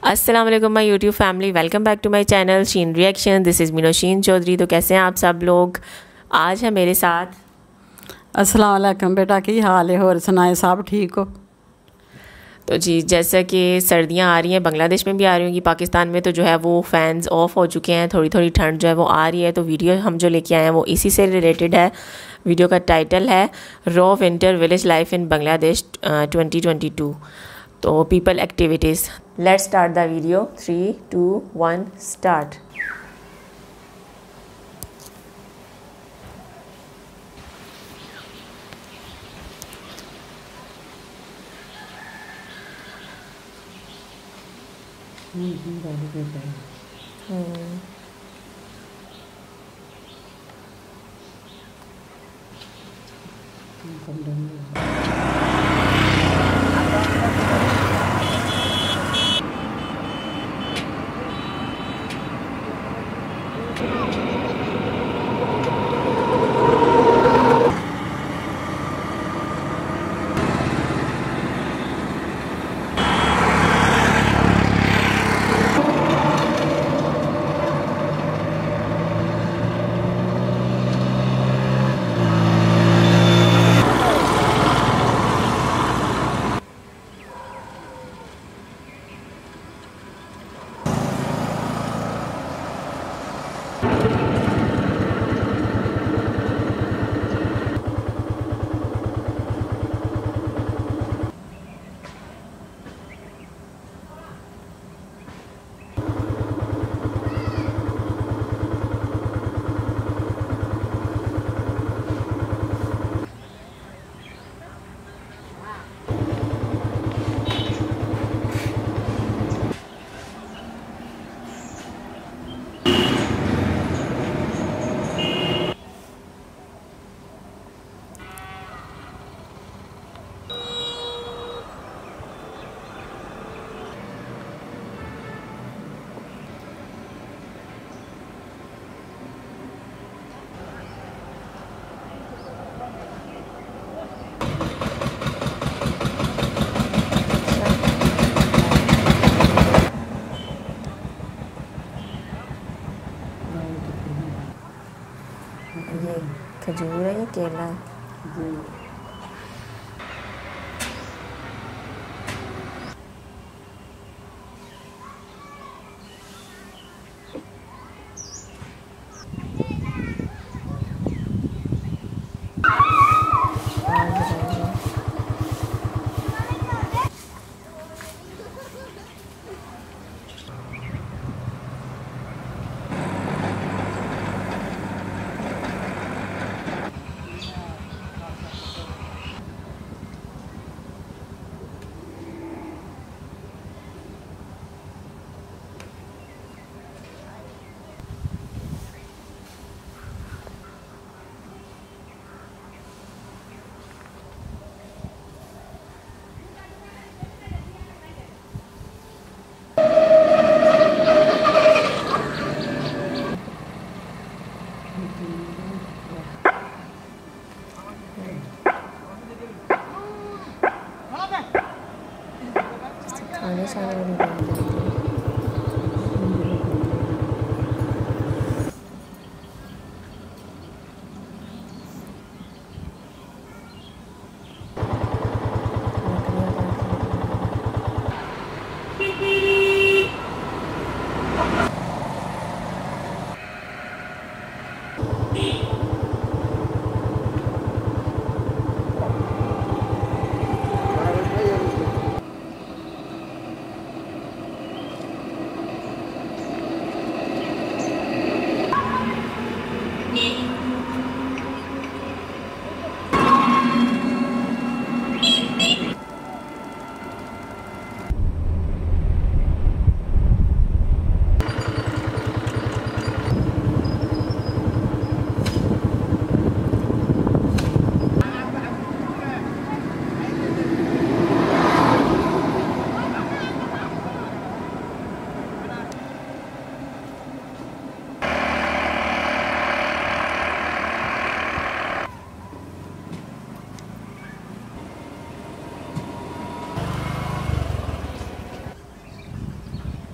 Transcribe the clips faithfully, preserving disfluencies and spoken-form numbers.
अस्सलाम वालेकुम my YouTube family, welcome back to my channel Sheen reaction. This is Meenoshin Chaudhary. तो कैसे हैं आप सब लोग? आज है मेरे साथ। अस्सलाम वालेकुम बेटा, की हाल है? और सुनाए, सब ठीक हो? तो जी, जैसा कि सर्दियां आ रही हैं, बांग्लादेश में भी आ रही होंगी, पाकिस्तान में तो जो है वो फ़ैन्स ऑफ हो चुके हैं, थोड़ी थोड़ी ठंड जो है वो आ रही है। तो वीडियो हम जो लेके आए हैं वो इसी से रिलेटेड है। वीडियो का टाइटल है raw winter village life in Bangladesh twenty twenty two. तो people activities. Let's start the video. Three two one start. ये खजूर है, ये केला है। खाने शाने वाली बात है।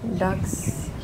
डक्स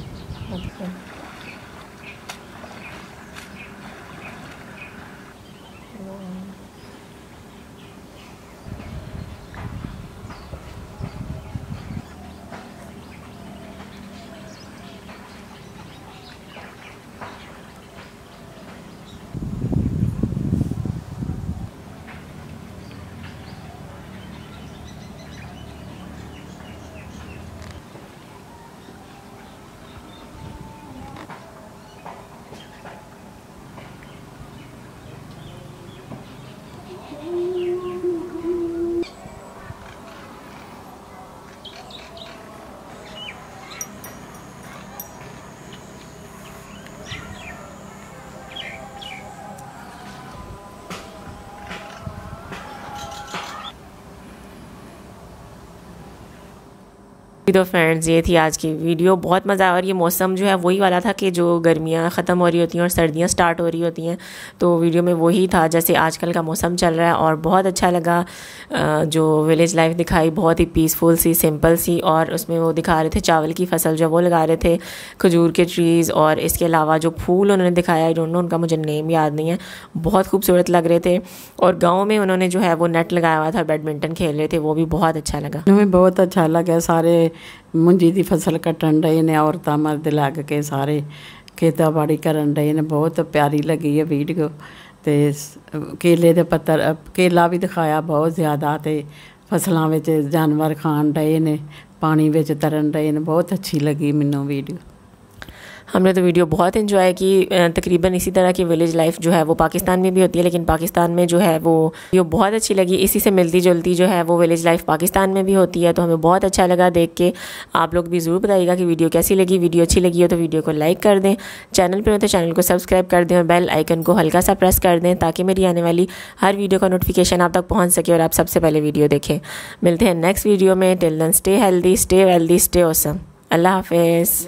तो फ्रेंड्स ये थी आज की वीडियो। बहुत मज़ा आया और ये मौसम जो है वही वाला था कि जो गर्मियाँ ख़त्म हो रही होती हैं और सर्दियाँ स्टार्ट हो रही होती हैं, तो वीडियो में वही था जैसे आजकल का मौसम चल रहा है। और बहुत अच्छा लगा जो विलेज लाइफ दिखाई, बहुत ही पीसफुल सी, सिंपल सी, और उसमें वो दिखा रहे थे चावल की फसल जो वो लगा रहे थे, खजूर के ट्रीज़, और इसके अलावा जो फूल उन्होंने दिखाया, आई डोंट नो उनका मुझे नेम याद नहीं है, बहुत खूबसूरत लग रहे थे। और गाँव में उन्होंने जो है वो नेट लगाया हुआ था, बैडमिंटन खेल रहे थे, वो भी बहुत अच्छा लगा। हमें बहुत अच्छा लगा। सारे मुंजी की फसल कट्टन रहे ने, औरतां मर्द लग के सारे खेताबाड़ी करन रहे ने। बहुत प्यारी लगी है वीडियो। तो केले के पत्तर, केला भी दिखाया बहुत ज़्यादा, तो फसलों में जानवर खान रहे ने, पानी में तरन रहे ने। बहुत अच्छी लगी मैनू वीडियो। हमने तो वीडियो बहुत इन्जॉय की। तकरीबन इसी तरह की विलेज लाइफ जो है वो पाकिस्तान में भी होती है, लेकिन पाकिस्तान में जो है वो वीडियो बहुत अच्छी लगी। इसी से मिलती जुलती जो है वो विलेज लाइफ पाकिस्तान में भी होती है, तो हमें बहुत अच्छा लगा देख के। आप लोग भी ज़रूर बताइएगा कि वीडियो कैसी लगी। वीडियो अच्छी लगी हो तो वीडियो को लाइक कर दें, चैनल पर हो तो चैनल को सब्सक्राइब कर दें और बेल आइकन को हल्का सा प्रेस कर दें ताकि मेरी आने वाली हर वीडियो का नोटिफिकेशन आप तक पहुँच सके और आप सबसे पहले वीडियो देखें। मिलते हैं नेक्स्ट वीडियो में। Till then stay healthy, stay wealthy, stay awesome. अल्लाह हाफिज़।